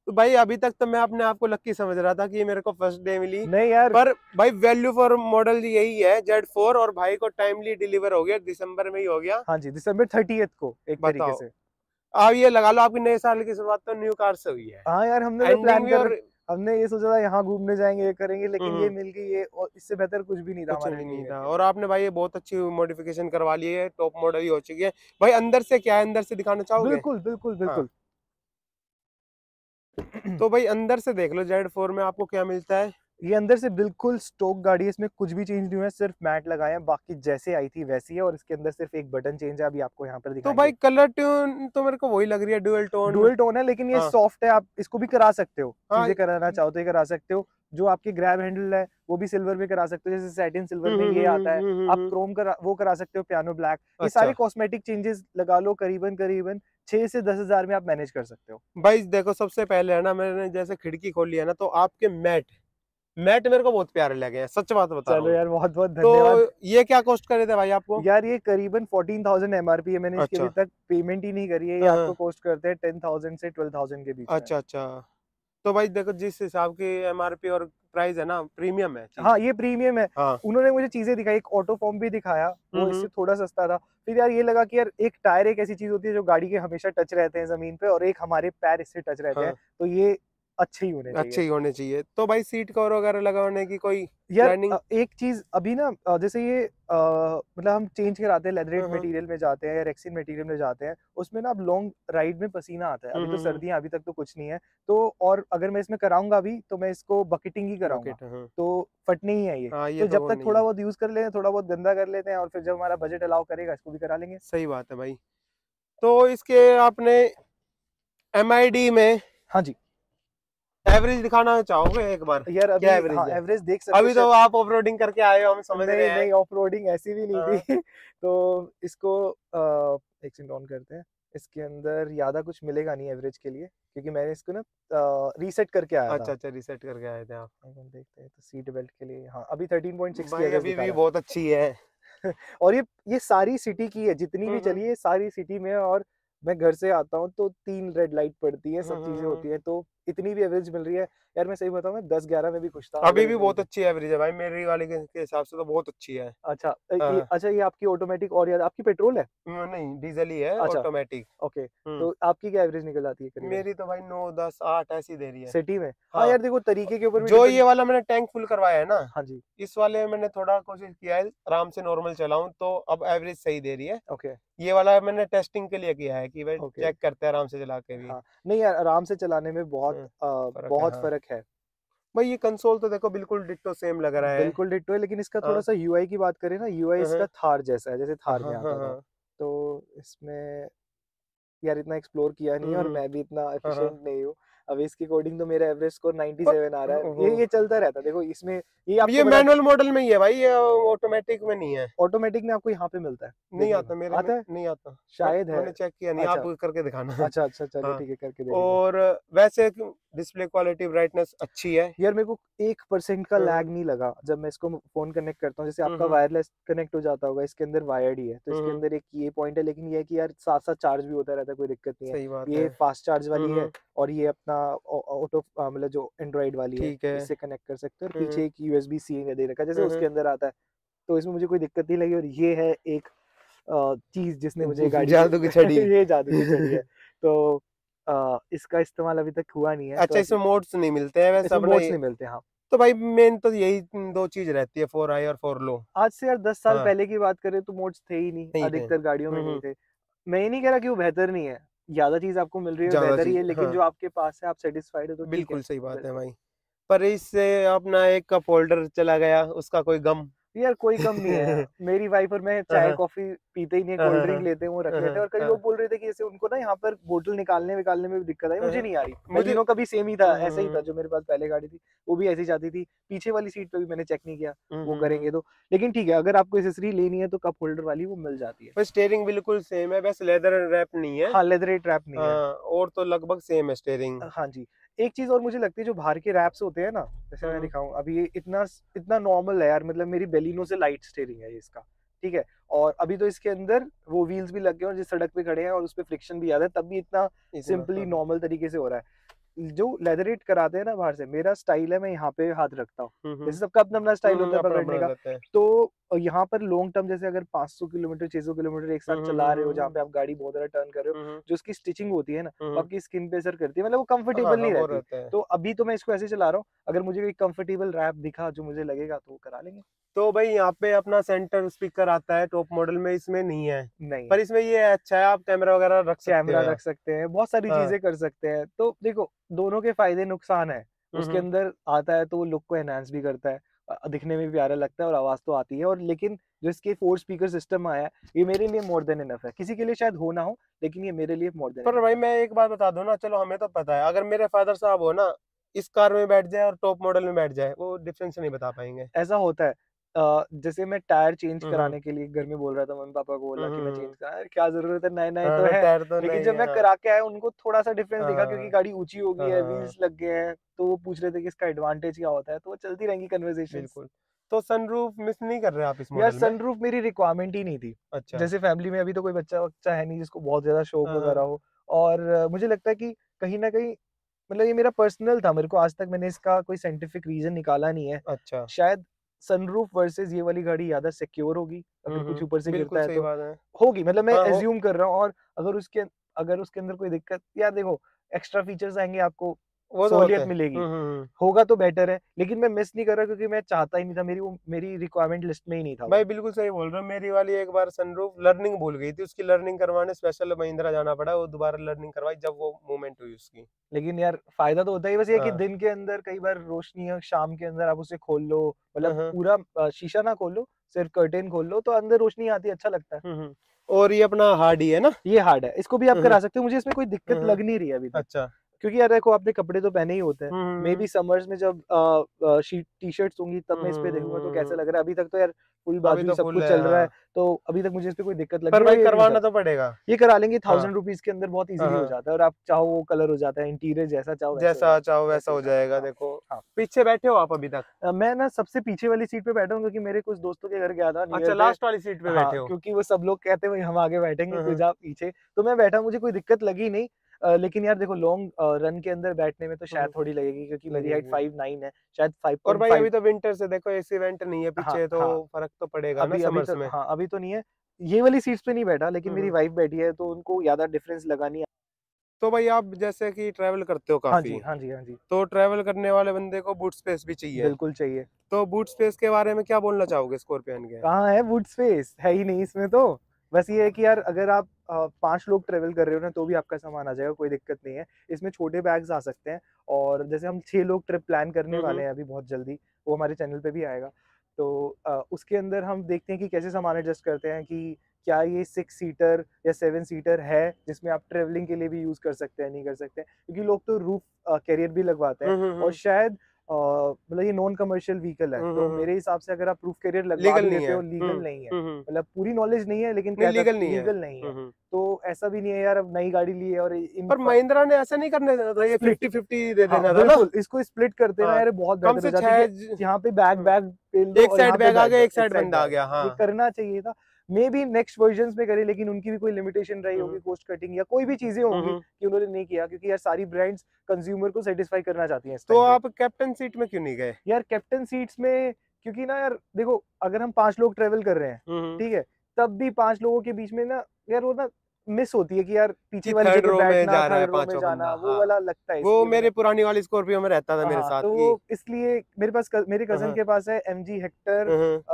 तो भाई अभी तक तो मैं अपने आप को लक्की समझ रहा था कि ये मेरे को फर्स्ट डे मिली, नहीं यार, पर भाई वैल्यू फॉर मॉडल यही है जेड फोर, और भाई को टाइमली डिलीवर हो गया, दिसंबर में ही हो गया। हाँ जी, दिसंबर थर्टीएथ को एक तरीके बताओ, से। आप ये लगा लो आपकी नए साल की शुरुआत तो न्यू कार से हुई है। हाँ यार, हमने तो एंडिंग प्लान भी, कर और रख हमने ये सोचा था यहाँ घूमने जाएंगे, ये करेंगे, लेकिन ये हम्म, मिल गई, ये और इससे बेहतर कुछ भी नहीं था कुछ हमारे भी न्यू नहीं ईयर था। के और लिए। आपने भाई ये बहुत अच्छी मॉडिफिकेशन करवा ली है, टॉप मॉडल ही हो चुकी है। भाई अंदर से क्या है, अंदर से दिखाना चाहोगे? बिल्कुल बिल्कुल हाँ, बिल्कुल। तो भाई अंदर से देख लो जेड फोर में आपको क्या मिलता है। ये अंदर से बिल्कुल स्टॉक गाड़ी है, इसमें कुछ भी चेंज नहीं हुआ है, सिर्फ मैट लगाए हैं, बाकी जैसे आई थी वैसी है। और इसके अंदर सिर्फ एक बटन चेंज है, अभी आपको यहाँ पर तो दिखाएंगे। भाई कलर ट्यून तो मेरे को वही लग रही है, डुअल टोन। डुअल टोन है, लेकिन ये हाँ सॉफ्ट है, आप इसको भी करा सकते हो, हाँ। चीजें कराना चाहो तो ये करा सकते हो। जो आपके ग्रैब हैंडल है वो भी सिल्वर में करा सकते हो, जैसे सैटिन सिल्वर हम्म में हम्म ये हम्म आता है। हम्म हम्म, आप हम्म। क्रोम करा वो करा सकते हो, पियानो ब्लैक, ये अच्छा सारे कॉस्मेटिक चेंजेस लगा लो, करीबन करीबन छह से दस हजार में आप मैनेज कर सकते हो। भाई देखो, सबसे पहले है ना, मैंने जैसे खिड़की खोली है ना, तो आपके मैट मैट मेरे को बहुत प्यारे लगे हैं, सच बात बता रहा चलो हूँ। यार, बहुत बहुत धन्यवाद। तो ये क्या कॉस्ट करे थे भाई आपको? यार ये करीबन फोर्टीन थाउजेंड एमआरपी है, मैंने इसकी अभी अच्छा। तक पेमेंट ही नहीं करी है। ये हाँ आपको हाँ। कॉस्ट करते हैं टेन थाउजेंड से ट्वेल्व थाउजेंड के बीच में। अच्छा अच्छा। तो भाई देखो, जिस हिसाब की एमआरपी और प्राइस है ना, प्रीमियम है चीज। हाँ, ये प्रीमियम है। हाँ। उन्होंने मुझे चीजें दिखाई, एक ऑटो फॉर्म भी दिखाया, वो हम्म इससे हम्म। थोड़ा सस्ता था। फिर यार ये लगा कि यार एक टायर एक ऐसी चीज होती है जो गाड़ी के हमेशा टच रहते हैं जमीन पे, और एक हमारे पैर इससे टच रहते हैं, हाँ, तो ये अच्छे ही होने चाहिए। अच्छे ही होने चाहिए। तो भाई सीट कवर वगैरह लगाने की कोई यार प्लानिंग? अ, एक चीज अभी ना, अ, जैसे ये अ, मतलब हम चेंज कराते हैं, लेदरेट हाँ हाँ। मटेरियल में जाते हैं या रेक्सिन मटेरियल में जाते हैं, उसमें ना अब लॉन्ग राइड में पसीना आता है। हम्म अभी तो हम्म हम्म। सर्दियां, अभी तक तो कुछ नहीं है। तो और अगर मैं इसमें कराऊंगा भी तो मैं इसको बकेटिंग ही कराऊंगा, बकेट, हाँ। तो फटने ही है ये। हाँ, ये तो तो जब वो तक नहीं थोड़ा है। बहुत यूज कर लेते हैं, थोड़ा बहुत गंदा कर लेते हैं, और फिर जब हमारा बजट अलाउ करेगा इसको भी करा लेंगे। सही बात है भाई। तो इसके आपने एमआईडी में हाँ जी। एवरेज दिखाना चाहोगे एक बार? यार क्या अभी हाँ, एवरेज है? एवरेज देख सकते हो अभी तो शायद। आप ऑफ रोडिंग करके आए हो, हम समझ रहे नहीं हैं। नहीं, ऑफ रोडिंग ऐसी भी नहीं हाँ। थी। तो इसको अ, एक सेकंड ऑन करते हैं। इसके अंदर ज्यादा कुछ मिलेगा नहीं एवरेज के लिए, क्योंकि मैंने इसको ना रीसेट करके आया था। अच्छा अच्छा, रिसेट करके आए थे आप। एक मिनट देखते हैं, तो सीट बेल्ट के लिए हाँ, अभी थर्टीन पॉइंट सिक्स की भाई एवरेज अभी दिखा भी रहा बहुत अच्छी है। है। और ये ये सारी सिटी की है, जितनी हम्म भी हम्म चली है सारी सिटी में। और मैं घर से आता हूँ तो तीन रेड लाइट पड़ती है, हम्म सब हम्म, चीजें हम्म। होती है, तो इतनी भी एवरेज मिल रही है। यार मैं सही बताऊँ, मैं दस ग्यारह में भी खुश था अभी अगर ये भी मिल बहुत गई। अच्छी एवरेज है भाई, मेरी वाले के के हिसाब से तो बहुत अच्छी है। अच्छा अ, ये हाँ। अच्छा, ये आपकी ऑटोमेटिक, और यार आपकी पेट्रोल है? हम्म, नहीं डीजल ही है, अच्छा, ऑटोमेटिक। ओके। हम्म। तो आपकी क्या एवरेज निकल आती है करीबन मेरी तो भाई नौ दस आठ ऐसी दे रही है। सिटी में? हाँ हाँ। यार देखो, तरीके के ऊपर भी जो डिपेंड। ये वाला मैंने टैंक फुल करवाया है ना, हाँ जी। इस वाले में मैंने थोड़ा कोशिश किया है आराम से नॉर्मल चलाऊं, तो अब एवरेज सही दे रही है। ओके ये वाला मैंने टेस्टिंग के लिए किया है कि भाई ओके। चेक करते हैं आराम से चला के भी। हाँ, नहीं यार, आराम से चलाने में बहुत हाँ, अ, फर्क है बहुत हाँ। फर्क है। भाई ये कंसोल तो देखो बिल्कुल डिट्टो सेम लग रहा है। बिल्कुल डिट्टो है, लेकिन इसका थोड़ा हाँ सा यूआई की बात करें ना, यूआई हाँ इसका हाँ थार जैसा है, जैसे हाँ थार में हाँ हाँ आता था। हाँ। तो इसमें यार इतना एक्सप्लोर किया नहीं है, और हम्म। मैं भी इतना हाँ हाँ। एफिशिएंट नहीं हूँ। अभी इसकी कोडिंग तो मेरा एवरेज स्कोर पर नाइंटी सेवन आ रहा है, ओहो, ये ये चलता रहता है। देखो इसमें ये ये आपको बता, मैनुअल मॉडल में ही है भाई, ये ऑटोमेटिक में नहीं है। ऑटोमेटिक में आपको यहाँ पे मिलता है नहीं देखने को, आता मेरे में, आता है नहीं आता। मैं, शायद है। मैंने चेक किया नहीं, आप अच्छा करके दिखाना। अच्छा अच्छा, चलो हाँ। ठीक है, करके देखेंगे। और वैसे डिस्प्ले क्वालिटी ब्राइटनेस अच्छी है। यार मेरे को एक परसेंट का हम्म लैग नहीं लगा जब मैं इसको फोन कनेक्ट करता हूँ। जैसे हम्म आपका हम्म वायरलेस कनेक्ट हो जाता होगा, इसके अंदर वायर्ड ही है, तो इसके हम्म, अंदर एक ये पॉइंट है। लेकिन ये है कि यार साथ साथ चार्ज भी होता रहता है, कोई दिक्कत नहीं है। सही बात है। ये फास्ट चार्ज हम्म वाली है, हम्म, और ये अपना ऑटो मतलब जो एंड्रॉइड वाली है, ठीक है। इससे कनेक्ट कर सकते हैं। और हम्म पीछे एक यूएसबी सी दे रखा है, जैसे उसके हम्म अंदर आता है। तो इसमें मुझे कोई दिक्कत नहीं लगी। और ये है एक चीज जिसने मुझे हम्म। गाड़ी जादू की छड़ी। की ये जादू की छड़ी है। तो अ, इसका इस्तेमाल अभी तक हुआ नहीं है, तो अच्छा, ऐसी इसमें मोड्स नहीं मिलते हैं वैसे इसमें अपना मोड्स ये? नहीं मिलते। हाँ, तो भाई मेन तो यही दो चीज रहती है, फोर हाई और फोर लो। आज से यार दस साल हाँ, पहले की बात करें तो मोड्स थे ही नहीं, नहीं थे। अधिकतर गाड़ियों में हम्म नहीं हम्म, थे। मैं ये नहीं कह रहा कि वो बेहतर नहीं है, ज्यादा चीज आपको मिल रही है ज्यादा बेहतर ही चीज, है, लेकिन हाँ जो आपके पास है आप सेटिस्फाइड हो तो ठीक है। बिल्कुल सही बात है बिल्कुल। भाई। पर इससे अपना एक कप होल्डर चला गया, उसका कोई गम? यार कोई कम नहीं है। मेरी वाइफ और मैं हाँ चाय हाँ कॉफी पीते ही नहीं है, हाँ कोल्ड हाँ ड्रिंक लेते हैं वो रख हाँ लेते हैं। और कई हाँ। लोग बोल रहे थे कि जैसे उनको ना यहाँ पर बोतल निकालने निकालने में भी दिक्कत आई, हाँ, मुझे हाँ। नहीं आ रही। मुझे बलिनो का भी सेम ही था, हम्म ऐसा ही था। हम्म जो मेरे पास पहले गाड़ी थी वो भी ऐसी जाती थी। पीछे वाली सीट पे भी मैंने चेक नहीं किया, हम्म वो हम्म, करेंगे हम्म। तो। लेकिन ठीक है, अगर आपको एसेसरी लेनी है तो कप होल्डर वाली वो मिल जाती है। बस स्टेयरिंग बिल्कुल सेम है, बस लेदर रैप नहीं है। हाँ, लेदर ट्रैप नहीं है। हाँ, और तो लगभग सेम है स्टेयरिंग। हाँ जी। एक चीज और मुझे लगती है, जो बाहर के रैप्स होते हैं ना, जैसे मैं हम्म दिखाऊं अभी, ये इतना इतना नॉर्मल है यार। मतलब मेरी बेलिनो से लाइट स्टीयरिंग है ये इसका, ठीक है। और अभी तो इसके अंदर वो व्हील्स भी लग गए, और जिस सड़क पे खड़े हैं और उस पे फ्रिक्शन भी ज्यादा है, तब भी इतना इतना सिंपली हाँ हाँ। नॉर्मल तरीके से हो रहा है। जो लेदरेट कराते हैं ना बाहर से, मेरा स्टाइल है मैं यहाँ पे हाथ रखता हूँ, हम्म, जैसे सबका अपना अपना स्टाइल हम्म, होता है अपना पकड़ने अपना का। रहता है। तो यहाँ पर लॉन्ग टर्म जैसे अगर पाँच सौ किलोमीटर छह सौ किलोमीटर एक साथ हम्म, चला रहे हो, हम्म, जहाँ हम्म, पे आप गाड़ी बहुत ज्यादा टर्न कर रहे हो, हम्म, जो उसकी स्टिचिंग होती है ना, वो हम्म, आपकी स्किन पे असर करती है, मतलब वो कंफर्टेबल हाँ हाँ नहीं वो रहती। रहता है। तो अभी तो मैं इसको ऐसे चला रहा हूँ, अगर मुझे कोई कंफर्टेबल रैप दिखा जो मुझे लगेगा तो वो करा लेंगे। तो भाई यहाँ पे अपना सेंटर स्पीकर आता है टॉप मॉडल में, इसमें नहीं है, नहीं है। पर इसमें ये अच्छा है, आप कैमरा वगैरह रख सकते हो कैमरा यहाँ। रख सकते हैं, बहुत सारी हाँ। चीजें कर सकते हैं। तो देखो दोनों के फायदे नुकसान है। उसके हम्म, अंदर आता है तो वो लुक को एनहांस भी करता है, अ, दिखने में भी प्यारा लगता है और आवाज तो आती है। और लेकिन जो इसके फोर स्पीकर सिस्टम आया है, ये मेरे लिए मोर देन इनफ है। किसी के लिए शायद हो ना हो, लेकिन ये मेरे लिए मोर देन पर इनफ भाई है। मैं एक बात बता दूं ना, चलो हमें तो पता है, अगर मेरे फादर साहब हो ना, इस कार में बैठ जाए और टॉप मॉडल में बैठ जाए, वो डिफरेंस नहीं बता पाएंगे। ऐसा होता है। अ, जैसे मैं टायर चेंज हम्म, कराने के लिए घर में बोल रहा था, मम्मी पापा को बोला कि मैं चेंज हम्म, करा, "अरे क्या जरूरत है, नए नए तो हाँ है।" टायर तो लेकिन नहीं जब है, मैं हाँ करा के आया उनको थोड़ा सा डिफरेंस दिखा, क्योंकि हाँ गाड़ी ऊंची हो गई हाँ है, हाँ हाँ, व्हील्स लग गए हैं, तो वो पूछ रहे थे कि इसका एडवांटेज क्या होता है। तो वो चलती रहेंगी कन्वर्सेशंस। बिल्कुल। तो सनरूफ मिस नहीं कर रहे आप इस यार मॉडल में? सनरूफ मेरी रिक्वायरमेंट ही नहीं थी। अच्छा। जैसे फैमिली में अभी तो कोई बच्चा वच्चा है नहीं जिसको बहुत ज्यादा शौक हाँ वगैरह हाँ, हो। और अ, मुझे लगता है कि कहीं ना कहीं, मतलब ये मेरा पर्सनल था, मेरे को आज तक मैंने इसका कोई साइंटिफिक रीजन निकाला नहीं है। अच्छा। शायद सनरूफ वर्सेस ये वाली गाड़ी ज्यादा सिक्योर होगी, हम्म, अगर कुछ ऊपर हम्म, से गिरता बिल्कुल है सही तो बात है। होगी, मतलब मैं हाँ हो। एज्यूम कर रहा हूँ। और अगर उसके अगर उसके अंदर कोई दिक्कत, या देखो एक्स्ट्रा फीचर्स आएंगे, आपको वो तो होते सहूलियत हैं। मिलेगी, हम्म, हम्म, होगा तो बेटर है। लेकिन मैं मिस नहीं कर रहा क्योंकि मैं चाहता ही नहीं था, मेरी वो मेरी रिक्वायरमेंट लिस्ट में ही नहीं था वो। भाई बिल्कुल सही बोल रहे हो। मेरी वाली एक बार सनरूफ लर्निंग भूल गई थी, उसकी लर्निंग करवाने स्पेशल महिंद्रा जाना पड़ा, वो दोबारा लर्निंग करवाई जब वो मूवमेंट हुई उसकी। लेकिन यार फायदा तो होता ही, बस ये है कि हाँ दिन के अंदर कई बार रोशनी है, शाम के अंदर आप उसे खोल लो, हाँ मतलब हाँ, पूरा अ, शीशा ना खोलो, सिर्फ कर्टेन खोल लो तो अंदर रोशनी आती है, अच्छा लगता है। हम्म, हम्म। और ये अपना हार्डी है ना? ये हार्ड है, इसको भी आप हम्म, करा सकते हो, मुझे इसमें कोई दिक्कत हम्म, लग नहीं रही है अभी तक। अच्छा। क्योंकि यार देखो, आपने कपड़े तो पहने ही होते हैं, हम्म, मे हम्म, बी समर्स में जब टी शर्ट्स होंगी तब हम्म, मैं इस पे देखूंगा तो कैसा हम्म, लग रहा है। अभी तक तो यार फुल अभी बाजू ही तो सब फुल कुछ है चल रहा है, हाँ। तो अभी तक मुझे इस पे कोई दिक्कत लगी पर नहीं, और भाई ये नहीं करवाना होता। तो पड़ेगा। ये करा लेंगे, हाँ थाउजेंड रुपीज के अंदर बहुत हाँ इजीली हो हाँ, जाता है, और आप चाहो वो कलर हो जाता है, इंटीरियर जैसा चाहो वैसे हो जैसा जाता चाहो है, वैसा वैसे हो हो जाता है। जाएगा। हाँ देखो हाँ। पीछे बैठे हो आप अभी तक? अ, मैं ना सबसे पीछे वाली सीट पे बैठा हूँ, क्योंकि मेरे कुछ दोस्तों के घर गया था न्यू अच्छा, ईयर पे। लास्ट वाली सीट पे हाँ, बैठे हो? क्योंकि वो सब लोग कहते हैं भाई हम आगे बैठेंगे, हाँ तू हाँ, जा पीछे। तो मैं बैठा, मुझे कोई दिक्कत लगी नहीं। अ, लेकिन यार देखो लॉन्ग रन के अंदर बैठने में तो शायद हम्म, थोड़ी लगेगी, क्योंकि मेरी हाइट लगेगी। फाइव नाइन है, शायद फाइव और पॉइंट भाई फाइव। अभी तो विंटर से देखो, एसी वेंट नहीं है हाँ पीछे, तो हाँ, फर्क तो पड़ेगा ना अभी अभी समर्स तो में। हाँ अभी तो नहीं है। ये वाली सीट्स पे नहीं बैठा, लेकिन मेरी हम्म। वाइफ बैठी है तो उनको ज्यादा डिफरेंस लगा नहीं। तो भाई आप जैसे कि ट्रैवल करते हो हाँ काफी, जी, हाँ जी, हाँ जी, तो ट्रैवल करने वाले बंदे को बूट स्पेस भी चाहिए। बिल्कुल चाहिए। तो बूट स्पेस के बारे में क्या बोलना चाहोगे स्कॉर्पियन के? कहाँ है बूट स्पेस, है ही नहीं इसमें तो। बस ये है कि यार अगर आप अ, पांच लोग ट्रेवल कर रहे हो ना, तो भी आपका सामान आ जाएगा, कोई दिक्कत नहीं है। इसमें छोटे बैग्स आ सकते हैं। और जैसे हम छह लोग ट्रिप प्लान करने हम्म, वाले हम्म, हैं अभी बहुत जल्दी, वो हमारे चैनल पे भी आएगा। तो अ, उसके अंदर हम देखते हैं कि कैसे सामान एडजस्ट करते हैं, कि क्या ये सिक्स सीटर या सेवन सीटर है जिसमें आप ट्रेवलिंग के लिए भी यूज कर सकते हैं, नहीं कर सकते हैं। क्योंकि लोग तो रूफ कैरियर भी लगवाते हैं, हम्म, हम्म, और हम्म, शायद अ, मतलब ये नॉन कमर्शियल व्हीकल है, हम्म, तो हम्म, मेरे हिसाब से अगर आप प्रूफ कैरियर लगवा लीगल भी नहीं लेते है। हो, हम्म, लीगल नहीं है। हम्म, हम्म, मतलब पूरी नॉलेज नहीं है, लेकिन नहीं कह लीगल सकते नहीं है। लीगल नहीं हम्म, है। हम्म। तो ऐसा भी नहीं है यार, अब नई गाड़ी ली है और इन पर महिंद्रा ने ऐसा नहीं करने देना था, ये स्प्लिट। फिफ्टी फिफ्टी दे हाँ देना था ना। बिल्कुल, इसको स्प्लिट करते ना हाँ, यार, बहुत कम बेहतर हो से जाती है छह कि ज- यहाँ पे बैग हम्म, बैग पेल दो एक और यहाँ साइड पे बैग आ बैठ गया, जाओ, एक एक साइड साइड बंदा आ बैग। गया, ये हाँ। करना चाहिए था। मे बी नेक्स्ट वर्जन्स में करे, लेकिन उनकी भी कोई लिमिटेशन रही हम्म, होगी, कॉस्ट कटिंग या कोई भी चीजें हम्म, होंगी हम्म। कि उन्होंने नहीं किया, क्योंकि यार सारी ब्रांड्स कंज्यूमर को सेटिस्फाई करना चाहती हैं इस तो टाइम पे। आप कैप्टन सीट में क्यों नहीं गए? यार कैप्टन सीट्स में, क्योंकि ना यार देखो, अगर हम पांच लोग ट्रेवल कर रहे हैं, हम्म, ठीक है, तब भी पांच लोगों के बीच में ना यार वो ना मिस होती है कि यार पीछे कि वाली थर्ड जगह रो में बैठना, जा रहा है थर्ड रो में पांचवा जाना, बंदा, वो हाँ। वाला लगता है, वो इसलिए मैंने। मेरे पुरानी वाली स्कॉर्पियो में रहता था मेरे हाँ, साथ तो की। वो इसलिए मेरे पास क, मेरे कजन हाँ के पास है एम जी हेक्टर। हाँ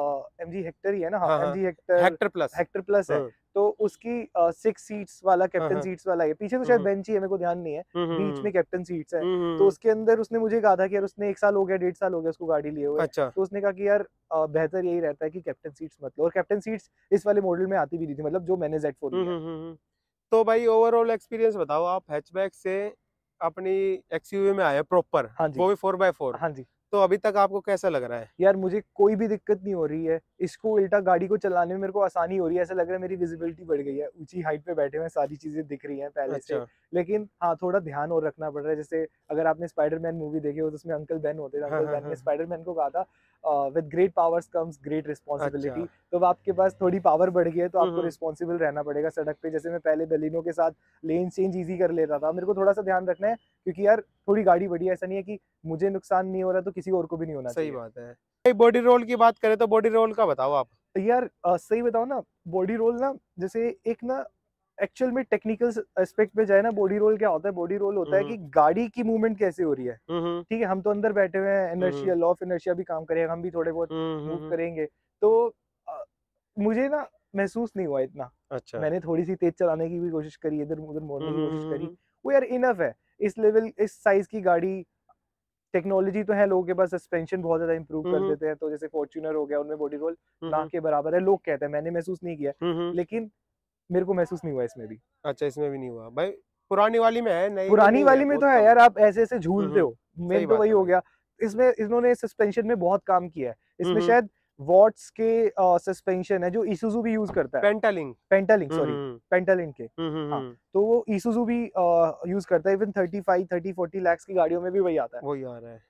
एम जी हेक्टर ही है ना, हाँ हाँ एम हाँ, G Hector. Hector plus. Hector plus है। हम्म, तो उसकी सिक्स सीट्स वाला, हाँ कैप्टन हाँ, सीट्स वाला है, पीछे तो शायद हम्म, बेंच ही है, मेरे को ध्यान नहीं है। हम्म, बीच हम्म, में कैप्टन सीट्स है। हम्म, तो हम्म, उसके अंदर उसने मुझे कहा था कि यार उसने एक साल हो गया, डेढ़ साल हो गया उसको गाड़ी लिए हुए। अच्छा। तो उसने कहा कि यार अ, बेहतर यही रहता है कि कैप्टन सीट्स मत लो, और कैप्टन सीट्स इस वाले मॉडल में आती भी नहीं थी, मतलब जो मैंने जेड फोर हम्म, लिया है। हम्म, हम्म। तो भाई ओवरऑल एक्सपीरियंस बताओ, आप हैचबैक से अपनी एक्सयूवी में आए प्रॉपर, हाँ जी, वो भी फोर बाय फोर, हाँ जी। तो अभी तक आपको कैसा लग रहा है? यार मुझे कोई भी दिक्कत नहीं हो रही है, इसको उल्टा गाड़ी को चलाने में मेरे को आसानी हो रही है, ऐसा लग रहा है मेरी विजिबिलिटी बढ़ गई है, ऊंची हाइट पे बैठे हुए सारी चीजें दिख रही हैं पहले से। अच्छा। लेकिन हाँ, थोड़ा ध्यान और रखना पड़ रहा है। जैसे अगर आपने स्पाइडरमैन मूवी देखी हो तो उसमें अंकल बेन होते थे, हाँ, अंकल हाँ, बेन ने हाँ। स्पाइडरमैन को कहा था with great powers comes great responsibility. अच्छा। तो अब आपके पास थोड़ी पावर बढ़ गई है तो हुँ, आपको हुँ। रिस्पॉन्सिबल रहना पड़ेगा सड़क पे। जैसे मैं पहले बलिनो के साथ लेन चेंज इजी कर लेता था, मेरे को थोड़ा सा ध्यान रखना है क्योंकि यार थोड़ी गाड़ी बढ़ी है, ऐसा नहीं है कि मुझे नुकसान नहीं हो रहा तो किसी और को भी नहीं होना सही चाहिए। बात है। भाई बॉडी रोल की बात करें तो बॉडी रोल का बताओ आप? तो यार अ, सही बताओ ना, बॉडी रोल ना जैसे एक ना एक्चुअल में टेक्निकल एस्पेक्ट पे जाए ना, बॉडी रोल क्या होता है? बॉडी रोल होता है हुँ, कि हुँ। गाड़ी की मूवमेंट कैसे हो रही है। हुँ, हुँ। ठीक है, हम तो अंदर बैठे हुए हैं, hmm, inertia hmm. Law of inertia भी काम करेगा, हम भी थोड़े बहुत हुँ, हुँ, मूव हुँ। करेंगे। तो अ, मुझे ना महसूस नहीं हुआ इतना। अच्छा। मैंने थोड़ी सी तेज चलाने की भी कोशिश करी, इधर उधर हुँ, मोड़ने की हुँ, कोशिश हुँ, करी, हुँ। वो यार इनफ है। इस लेवल इस साइज की गाड़ी, टेक्नोलॉजी तो है, लोगों के पास सस्पेंशन बहुत ज्यादा इंप्रूव हुँ, कर हुँ। देते हैं। तो जैसे फॉर्च्यूनर हो गया, उनमें बॉडी रोल हुँ, ना हुँ। के बराबर है, लोग कहते हैं, मैंने महसूस नहीं किया। हुँ, हुँ। लेकिन मेरे को महसूस नहीं हुआ इसमें भी। अच्छा, इसमें भी नहीं हुआ। भाई पुरानी वाली में है, नई में पुरानी नहीं है, वाली में बहुत तो है कम यार, है। आप ऐसे-ऐसे हुँ, झूलते हुँ। हो, मेन सही तो बात वही है हो भाई। गया। इसमें इन्होंने सस्पेंशन में बहुत काम किया है। हुँ, इसमें हुँ। शायद वॉट्स के अ, सस्पेंशन है जो इसूज़ू भी यूज़ करता है। पेंटालिंक। पेंटालिंक हुँ, सॉरी, हुँ, पेंटालिंक के। हुँ। हुँ, हुँ, हाँ, हुँ। तो वो इसूज़ू भी अ, यूज़ करता है। इवन पैंतीस, तीस, चालीस लाख की गाड़ियों में भी वही आता है। वही आ रहा है।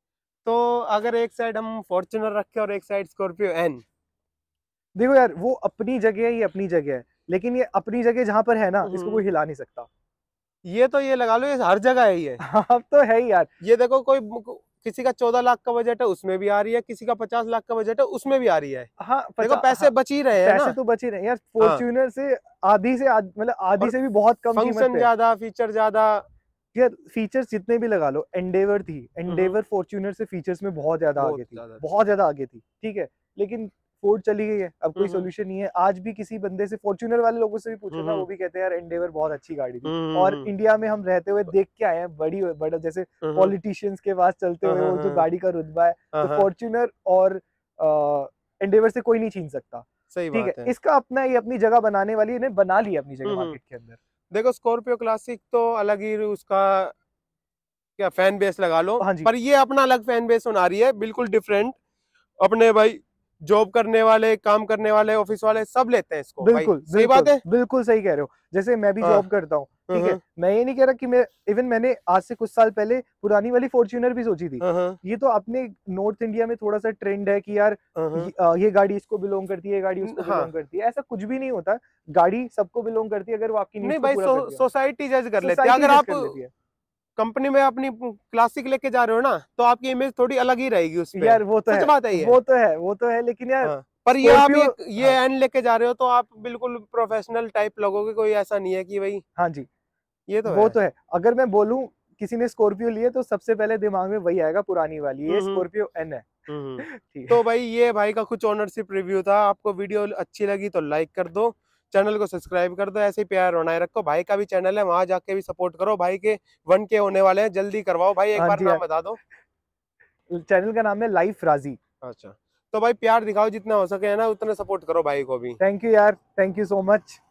तो अगर एक साइड हम फॉर्च्यूनर रखें और एक साइड स्कॉर्पियो एन। देखो यार, वो अपनी जगह है, ये अपनी जगह है। लेकिन ये अपनी जगह जहाँ पर है ना, हुँ, इसको कोई हुँ। हिला नहीं सकता। ये तो ये लगा लो, ये हर जगह है ये। हाँ, अब तो है ही यार। ये देखो कोई ब किसी का चौदह लाख का बजट है उसमें भी आ रही है, किसी का पचास लाख का बजट है उसमें भी आ रही है। हाँ, देखो पचा पैसे हाँ, बच ही रहे हैं पैसे ना। तो बच ही रहे हैं यार। हाँ, फॉर्च्यूनर से आधी से आध मतलब आधी और से भी बहुत कम कीमत फंक्शन पे है। ज़्यादा, फीचर ज़्यादा। यार फीचर्स जितने भी लगा लो, एंडेवर थी, हुँ, हुँ। एंडेवर फॉर्च्यूनर से फीचर्स में बहुत ज्यादा बहुत आगे थी, ज़्यादा थी। बहुत ज्यादा आगे थी। ठीक है, लेकिन फोर्ड चली गई है, अब हुँ, कोई हुँ। सोल्यूशन नहीं है। आज भी किसी बंदे से, फॉर्च्यूनर वाले लोगों से भी हुँ, पूछो ना, वो हुँ। भी कहते हैं यार एंडेवर बहुत अच्छी गाड़ी हुँ, थी। हुँ, और हुँ। इंडिया में हम रहते हुए देख के आए हैं, बड़ी बड़ा जैसे हुँ, हुँ। पॉलिटिशियंस के पास चलते हाँ, हुए हाँ, वो जो हाँ। गाड़ी का रुतबा है, हाँ, तो हाँ। फॉर्च्यूनर और एंडेवर से कोई नहीं छीन सकता। सही ठीक है, बात है। इसका अपना ये अपनी जगह बनाने वाली, इन्हें बना लिया अपनी जगह हुँ, हुँ। मार्केट के अंदर। देखो स्कॉर्पियो क्लासिक तो अलग ही उसका क्या फैन बेस लगा लो, हाँ जी, पर ये अपना अलग फैन बेस बना रही है, बिल्कुल डिफरेंट। अपने भाई जॉब करने वाले, काम करने वाले, ऑफिस वाले सब लेते हैं इसको भाई। बिल्कुल, सही बात बिल्कुल, है? बिल्कुल सही कह रहे हो। जैसे मैं भी हाँ। जॉब करता हूँ, हुँ, ठीक है? हुँ। मैं ये नहीं कह रहा कि मैं इवन मैंने आज से कुछ साल पहले पुरानी वाली फॉर्च्यूनर भी सोची थी। हाँ, हाँ। ये तो अपने नॉर्थ इंडिया में थोड़ा-सा ट्रेंड है कि यार हाँ, ये हाँ। अ, ये गाड़ी इसको बिलॉन्ग करती है, ये गाड़ी उम, उसको हाँ। बिलॉन्ग करती है। ऐसा कुछ भी नहीं होता। गाड़ी सबको बिलॉन्ग करती है अगर वो आपकी नहीं नीड्स को भाई, पूरा सो करती है। सोसाइटी जज कर लेती है। सोसाइटी अगर जज आप कर लेती है। कंपनी में अपनी क्लासिक लेके जा रहे हो ना, तो आपकी इमेज थोड़ी अलग ही रहेगी उसपे। यार वो तो सच है, बात है ये। वो तो है, वो तो है लेकिन यार हाँ। पर ये आप स्कॉर्पियो ये ये हाँ, एन लेके जा रहे हो तो आप बिल्कुल प्रोफेशनल टाइप लगोगे, कोई ऐसा नहीं है कि भाई हाँ जी। ये तो वो है। तो है। अगर मैं बोलूँ किसी ने स्कॉर्पियो ली है तो सबसे पहले दिमाग में वही आएगा, पुरानी वाली। हुँ, ये हुँ। स्कॉर्पियो एन है। हुँ, हुँ। ठीक तो है। भाई ये भाई का कुछ ओनरशिप रिव्यू था। आपको वीडियो अच्छी लगी तो लाइक कर दो, चैनल को सब्सक्राइब कर दो, ऐसे ही प्यार बनाए रखो। भाई का भी चैनल है, वहां जाके भी सपोर्ट करो। भाई के वन के होने वाले हैं, जल्दी करवाओ भाई। एक हाँ बार जी, नाम हाँ। बता दो। चैनल का नाम है लाइफ राजी। अच्छा, तो भाई प्यार दिखाओ जितना हो सके, है ना, उतना सपोर्ट करो भाई को भी। थैंक यू यार, थैंक यू सो मच।